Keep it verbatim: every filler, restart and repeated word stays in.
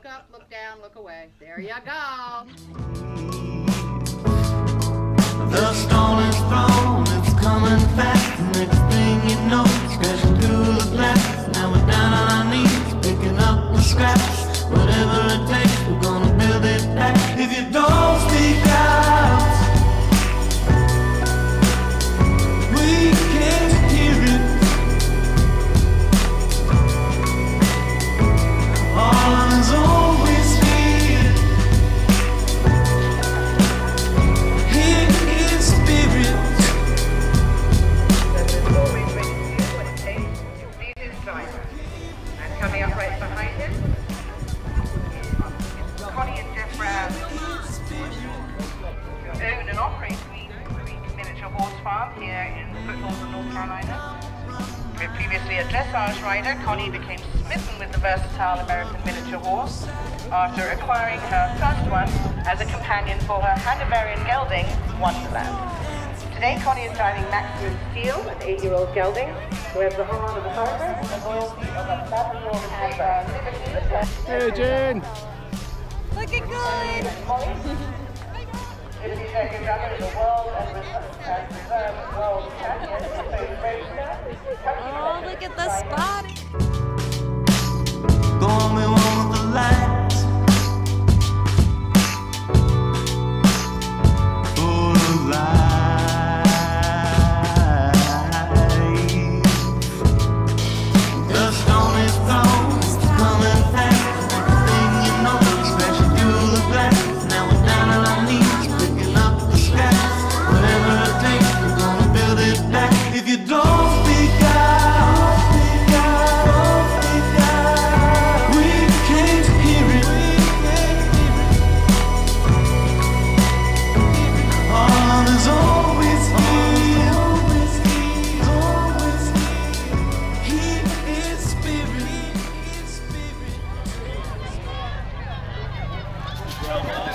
up, look down, look away. There you go. The stone is thrown, it's coming fast. Next thing you know, it's crashing through the glass. Now we're down on our knees, picking up the scraps. Whatever it takes, we're gonna build it back. If you don't speak out, we can't hear it. All is always here. Here is spirit. There's always ready to do what it takes to beat his driver. And coming up right behind him is Connie and Jeff Brown, who own and operate Queen Miniature Horse Farm here in the foothills of North Carolina. Previously a dressage rider, Connie became smitten with the versatile American miniature horse after acquiring her first one as a companion for her Hanoverian gelding, Wonderland. Today, Connie is driving Maximus Steel, an eight-year-old gelding, who has the heart of a thoroughbred and the loyalty of a Labrador Retriever. Hey, Jane. Looking good. Liberty Second Runner is a world and reserve world champion. Oh, look at the spot. Go on, me one with the lights. Full of life. The stone is thrown, it's coming fast. Next thing you know, it's crashing through the glass. Now we're down on our knees, picking up the scraps. Whatever it takes, we're gonna build it back. If you don't speak out, speak out, speak out, we can't hear it. All is always here, always here, always here. Here is spirit, here is spirit.